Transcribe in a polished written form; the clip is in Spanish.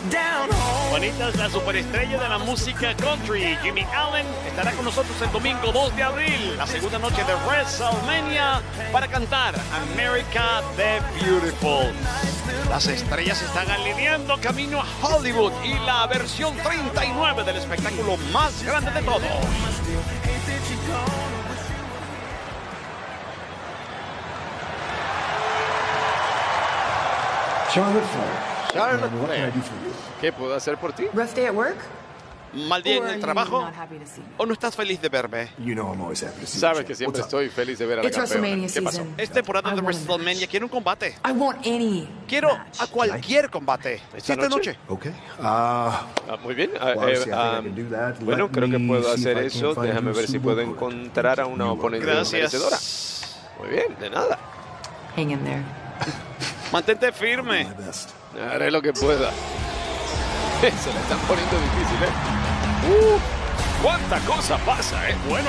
Juanita es la superestrella de la música country. Jimmy Allen estará con nosotros el domingo 2 de abril, la segunda noche de WrestleMania, para cantar America the Beautiful. Las estrellas están alineando camino a Hollywood y la versión 39 del espectáculo más grande de todos. Charlotte Flair. Charlotte What can I Flair. do for you? ¿Qué puedo hacer por ti? Rough day at work? ¿Mal día en Or are el you trabajo? not happy to see me? ¿O no estás feliz de verme? You know I'm always happy to see you. Sabes Champ. que siempre What's up? estoy feliz de ver a la It's campeona. WrestleMania ¿Qué pasó? season. Es temporada I de want a WrestleMania. match. Quiero un combate. I want any Quiero match. a cualquier combate. ¿Esta Esta noche? noche. Okay. Muy bien. Well, see, I think I can do that. Bueno, Let creo que me puedo see if hacer I can eso. find Déjame you ver si suitable puedo opponent. encontrar a una You oponente Gracias. merecedora. Muy bien, de nada. Hang in there. Mantente firme. My best. Haré lo que pueda. Se le están poniendo difícil, ¿eh? ¡Cuánta cosa pasa, eh! Bueno.